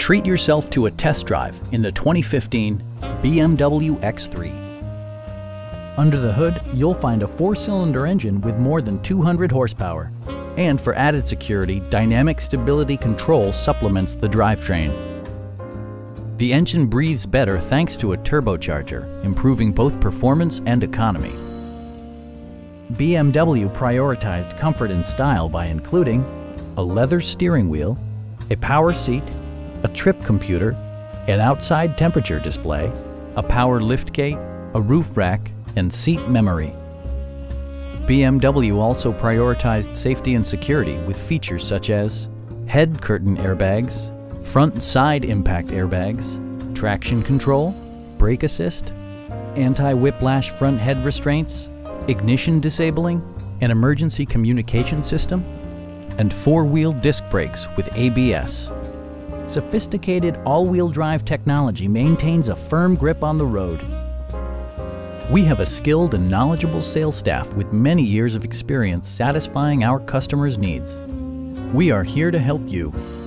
Treat yourself to a test drive in the 2015 BMW X3. Under the hood, you'll find a 4-cylinder engine with more than 200 horsepower. And for added security, dynamic stability control supplements the drivetrain. The engine breathes better thanks to a turbocharger, improving both performance and economy. BMW prioritized comfort and style by including a leather steering wheel, a power seat, a trip computer, an outside temperature display, a power liftgate, a roof rack, and seat memory. BMW also prioritized safety and security with features such as head curtain airbags, front and side impact airbags, traction control, brake assist, anti-whiplash front head restraints, ignition disabling, an emergency communication system, and 4-wheel disc brakes with ABS. Sophisticated all-wheel drive technology maintains a firm grip on the road. We have a skilled and knowledgeable sales staff with many years of experience satisfying our customers' needs. We are here to help you.